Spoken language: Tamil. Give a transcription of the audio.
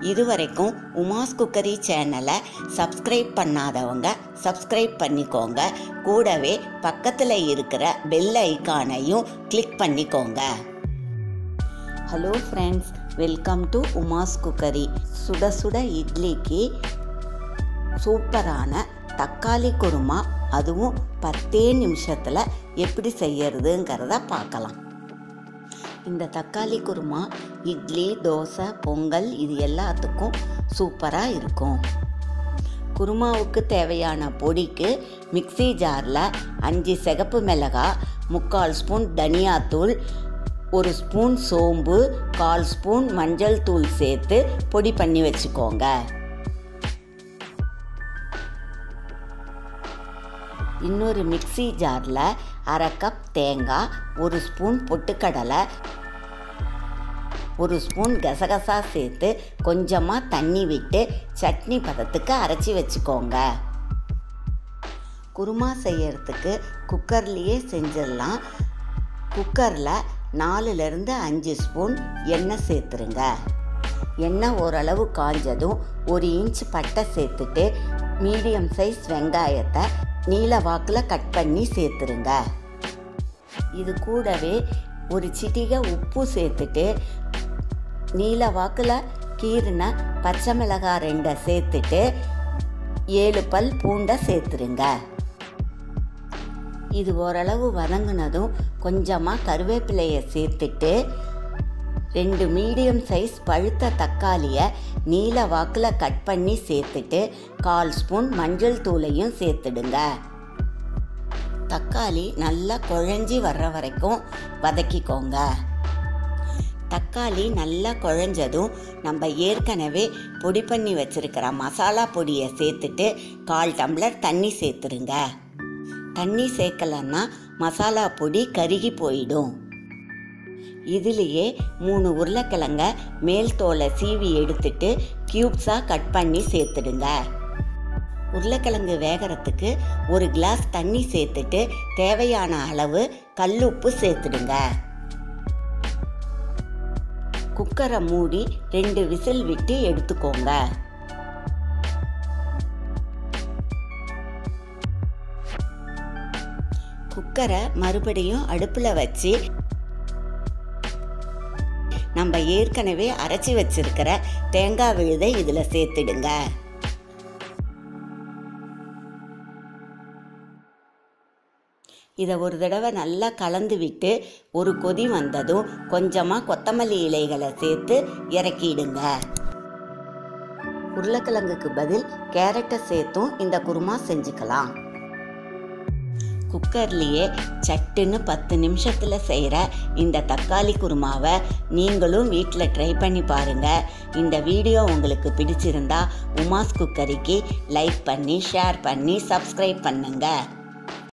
இதுவரைக்கும் உமாஸ் குக்கரி சேனலை சப்ஸ்கிரைப் பண்ணாதவங்க சப்ஸ்கிரைப் பண்ணிக்கோங்க. கூடவே பக்கத்தில் இருக்கிற பெல் ஐக்கானையும் கிளிக் பண்ணிக்கோங்க. Hello friends, welcome to Uma's cookery. சுட சுட இட்லிக்கு சூப்பரான தக்காளி குருமா, அதுவும் 10 நிமிஷத்தில் எப்படி செய்யறதுங்கிறத பார்க்கலாம். இந்த தக்காளி குருமா இட்லி, தோசை, பொங்கல் இது எல்லாத்துக்கும் சூப்பராக இருக்கும். குருமாவுக்கு தேவையான பொடிக்கு மிக்ஸி ஜாரில் 5 சிகப்பு மிளகாய், 3/4 ஸ்பூன் தனியாத்தூள், 1 ஸ்பூன் சோம்பு, 1/4 ஸ்பூன் மஞ்சள் தூள் சேர்த்து பொடி பண்ணி வச்சுக்கோங்க. இன்னொரு மிக்ஸி ஜாரில் 1/2 கப் தேங்காய், 1 ஸ்பூன் பொட்டுக்கடலை, 1 ஸ்பூன் கசகசா சேர்த்து கொஞ்சமாக தண்ணி விட்டு சட்னி பதத்துக்கு அரைச்சி வச்சுக்கோங்க. குருமா செய்யறதுக்கு குக்கர்லேயே செஞ்சிடலாம். குக்கரில் 4லேருந்து 5 ஸ்பூன் எண்ணெய் சேர்த்துருங்க. எண்ணெய் ஓரளவு காஞ்சதும் 1 இன்ச் பட்டை சேர்த்துட்டு மீடியம் சைஸ் வெங்காயத்தை நீல வாக்கில் கட் பண்ணி சேர்த்துருங்க. இது கூடவே ஒரு சிட்டிகை உப்பு சேர்த்துட்டு நீல வாக்கில் கீறின பச்சை மிளகாய் 2 சேர்த்துட்டு 7 பல் பூண்டை சேர்த்துருங்க. இது ஓரளவு வதங்கினதும் கொஞ்சமாக கருவேப்பிலையை சேர்த்துட்டு 2 மீடியம் சைஸ் பழுத்த தக்காளியை நீல வாக்கில் கட் பண்ணி சேர்த்துட்டு 1/4 ஸ்பூன் மஞ்சள் தூளையும் சேர்த்துடுங்க. தக்காளி நல்லா குழஞ்சி வர்ற வரைக்கும் வதக்கிக்கோங்க. தக்காளி நல்லா குழஞ்சதும் நம்ம ஏற்கனவே பொடி பண்ணி வச்சுருக்கிற மசாலா பொடியை சேர்த்துட்டு 1/4 டம்ளர் தண்ணி சேர்த்துருங்க. தண்ணி சேர்க்கலன்னா மசாலா பொடி கருகி போயிடும். இதுலேயே 3 உருளைக்கிழங்க மேல் தோலை சீவி எடுத்துட்டு க்யூப்ஸாக கட் பண்ணி சேர்த்துடுங்க. உருளைக்கிழங்கு வேகிறதுக்கு 1 கிளாஸ் தண்ணி சேர்த்துட்டு தேவையான அளவு கல்லுப்பு சேர்த்துடுங்க. குக்கரை மூடி 2 விசில் விட்டு எடுத்துக்கோங்க. குக்கரை மறுபடியும் அடுப்பில் வச்சு நம்ம ஏற்கனவே அரைச்சி வச்சிருக்கிற தேங்காய் விழுதை இதில் சேர்த்துடுங்க. இதை ஒரு தடவை நல்லா கலந்து விட்டு ஒரு கொதி வந்ததும் கொஞ்சமாக கொத்தமல்லி இலைகளை சேர்த்து இறக்கிடுங்க. உருளைக்கிழங்குக்கு பதில் கேரட்டை சேர்த்தும் இந்த குருமா செஞ்சுக்கலாம். குக்கர்லேயே சட்டுன்னு 10 நிமிஷத்தில் செய்கிற இந்த தக்காளி குருமாவை நீங்களும் வீட்டில் ட்ரை பண்ணி பாருங்கள். இந்த வீடியோ உங்களுக்கு பிடிச்சிருந்தா உமாஸ் குக்கரிக்கு லைக் பண்ணி, ஷேர் பண்ணி, சப்ஸ்கிரைப் பண்ணுங்கள்.